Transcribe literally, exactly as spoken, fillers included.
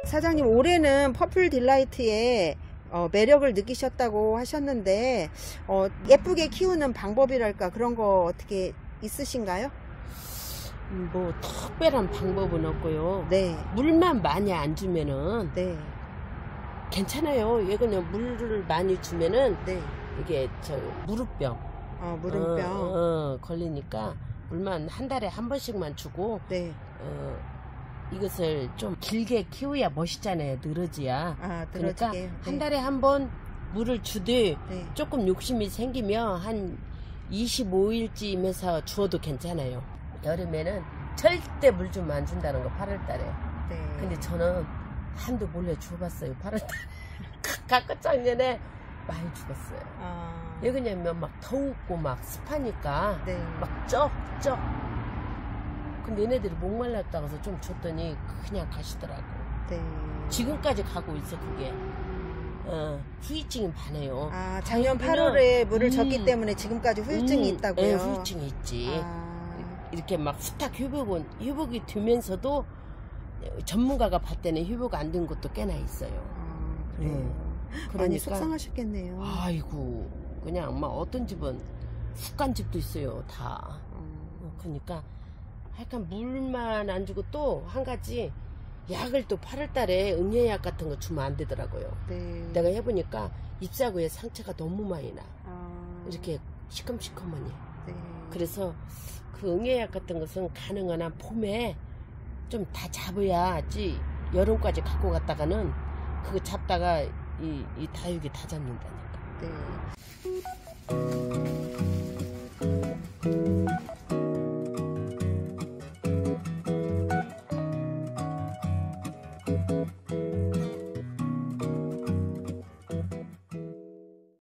사장님, 올해는 퍼플 딜라이트의 어, 매력을 느끼셨다고 하셨는데 어, 예쁘게 키우는 방법이랄까 그런 거 어떻게 있으신가요? 음, 뭐 특별한 방법은 없고요. 네. 물만 많이 안 주면은 네. 괜찮아요. 왜 그냥 물을 많이 주면은 네. 이게 저 무릎병, 어, 무릎병. 어, 어, 걸리니까 물만 한 달에 한 번씩만 주고 네. 어, 이것을 좀 길게 키워야 멋있잖아요. 늘어지야. 아, 그러니까 늘어지게. 한 네. 달에 한 번 물을 주되 네. 조금 욕심이 생기면 한 이십오 일쯤에서 주어도 괜찮아요. 여름에는 절대 물 좀 안 준다는 거, 팔월 달에. 네. 근데 저는 한도 몰래 줘봤어요. 팔월 달에. 가끔 작년에 많이 죽었어요. 아. 왜 그러냐면 막 더웠고 막 습하니까 네. 막 쩍쩍. 근데 얘네들이 목말랐다고 해서 좀 줬더니 그냥 가시더라고. 네. 지금까지 가고 있어 그게. 어, 후유증이 많아요. 아, 작년 다육이는, 팔월에 물을 음, 줬기 때문에 지금까지 후유증이 음, 있다고요? 네, 후유증이 있지. 아. 이렇게 막 후딱 회복은, 회복이 되면서도 전문가가 봤을 때는 회복 안 된 것도 꽤나 있어요. 아, 그래요. 음, 많이 그러니까, 속상하셨겠네요. 아이고, 그냥 막 어떤 집은 훅 간 집도 있어요, 다. 음. 그러니까, 하여간 물만 안 주고 또 한 가지, 약을 또 팔월 달에 응애약 같은 거 주면 안 되더라고요. 네. 내가 해보니까 잎사구에 상처가 너무 많이 나. 아. 이렇게 시커먼시커먼이. 네. 그래서 그 응애약 같은 것은 가능한 한 봄에 좀 다 잡아야지 여름까지 갖고 갔다가는 그거 잡다가 이, 이 다육이 다 잡는다니까. 네.